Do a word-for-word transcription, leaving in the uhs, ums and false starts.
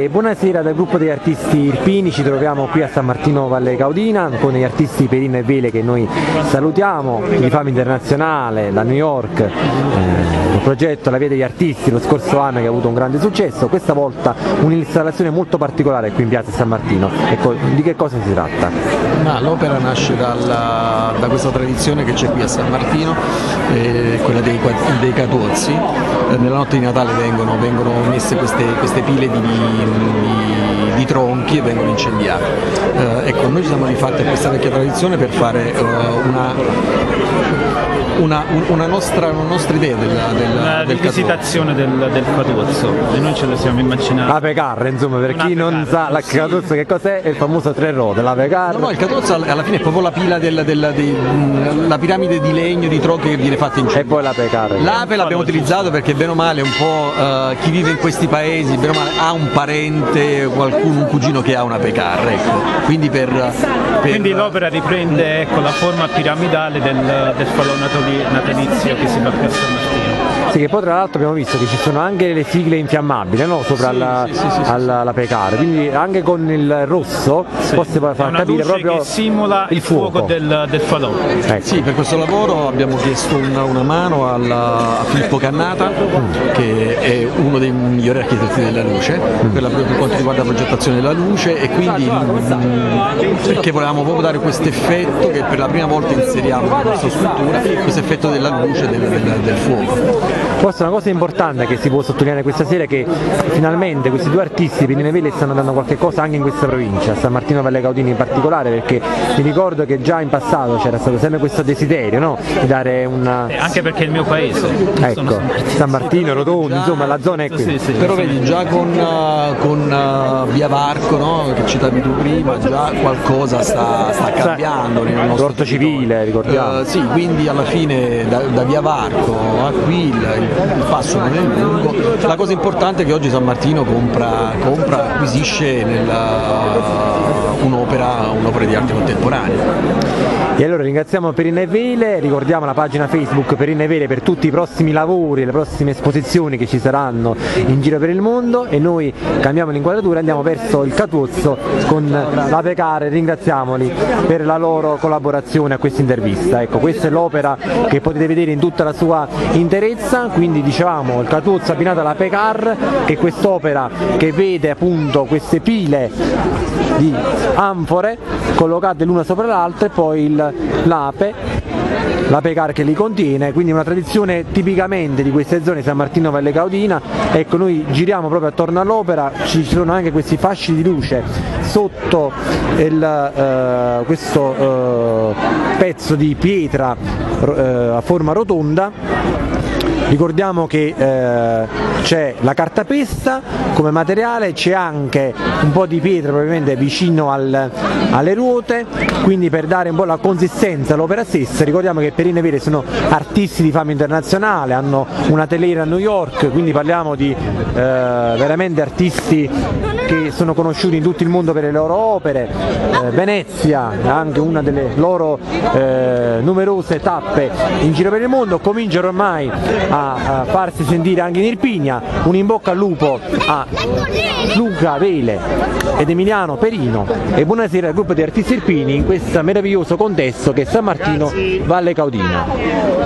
E buonasera dal gruppo degli artisti irpini, ci troviamo qui a San Martino Valle Caudina con gli artisti Perino e Vele che noi salutiamo, di fama internazionale da New York, eh, il progetto La Via degli Artisti lo scorso anno che ha avuto un grande successo, questa volta un'installazione molto particolare qui in piazza San Martino. Ecco, di che cosa si tratta? L'opera nasce dalla, da questa tradizione che c'è qui a San Martino, eh, quella dei, dei Catozzi. Eh, nella notte di Natale vengono, vengono messe queste, queste pile di, di, di tronchi e vengono incendiate. Eh, ecco, noi ci siamo rifatti a questa vecchia tradizione per fare uh, una Una, una, nostra, una nostra idea del, del, una del rivisitazione del, del Catuzzo, e noi ce lo siamo immaginati. L'ape carre, insomma, per chi non sa la Catuzzo che cos'è, è il famoso tre ruote, l'ape carre. No, no, il Catuzzo alla fine è proprio la pila del, del, del, la piramide di legno, di tronchi che viene fatta in cielo. E poi l'ape carre. L'ape l'abbiamo utilizzato perché bene o male un po' uh, chi vive in questi paesi, bene o male ha un parente, qualcuno, un cugino che ha una pecarra, ecco. Quindi per, per... Quindi l'opera riprende, ecco, la forma piramidale del, del falò natalizio che si fa qui a San Martino. Sì, che poi tra l'altro abbiamo visto che ci sono anche le sigle infiammabili, no? Sopra sì, alla, sì, sì, sì, alla, alla pecara, quindi anche con il rosso sì, posso far capire proprio che simula il fuoco, fuoco del, del falò. Ecco. Sì, per questo lavoro abbiamo chiesto una, una mano alla, a Filippo Cannata, mm. che è uno dei migliori architetti della luce, mm. per, la, per quanto riguarda la progettazione della luce, e quindi mm, perché volevamo proprio dare questo effetto che per la prima volta inseriamo nella nostra struttura, questo effetto della luce, del, del, del fuoco. Forse una cosa importante che si può sottolineare questa sera è che finalmente questi due artisti, Perino e Vele, stanno dando qualche cosa anche in questa provincia, a San Martino Valle Caudina in particolare, perché mi ricordo che già in passato c'era stato sempre questo desiderio, no? Di dare una... Eh, anche perché è il mio paese. Ecco, San Martino, Rotondo, insomma la zona è qui. Sì, sì, però sì. Vedi, già con, uh, con uh, Via Varco, no? Che citavi tu prima, già qualcosa sta, sta cambiando nel nostro l'orto civile, ricordiamo. Uh, sì, quindi alla fine da, da Via Varco a qui il, il passo non è lungo. La cosa importante è che oggi San Martino compra, compra acquisisce un'opera un'opera di arte contemporanea. E allora ringraziamo Perino e Vele, ricordiamo la pagina Facebook Perino e Vele per tutti i prossimi lavori, le prossime esposizioni che ci saranno in giro per il mondo, e noi cambiamo l'inquadratura e andiamo verso il Catuzzo con l'Ape Carre. Ringraziamoli per la loro collaborazione a questa intervista. Ecco, questa è l'opera che potete vedere in tutta la sua interezza, quindi dicevamo il Catuzzo abbinato all'Ape Carre, che è quest'opera che vede appunto queste pile di anfore collocate l'una sopra l'altra e poi l'ape, l'ape carre che li contiene, quindi una tradizione tipicamente di queste zone San Martino Valle Caudina. Ecco, noi giriamo proprio attorno all'opera, ci sono anche questi fasci di luce sotto il, eh, questo eh, pezzo di pietra eh, a forma rotonda. Ricordiamo che eh, c'è la cartapesta come materiale, c'è anche un po' di pietra probabilmente vicino al, alle ruote, quindi per dare un po' la consistenza all'opera stessa. Ricordiamo che Perino e Vele sono artisti di fama internazionale, hanno una teliera a New York, quindi parliamo di eh, veramente artisti che sono conosciuti in tutto il mondo per le loro opere. eh, Venezia è anche una delle loro eh, numerose tappe in giro per il mondo, cominciano ormai a a farsi sentire anche in Irpinia. Un in bocca al lupo a Luca Vele ed Emiliano Perino, e buonasera al gruppo di artisti irpini in questo meraviglioso contesto che è San Martino Valle Caudina.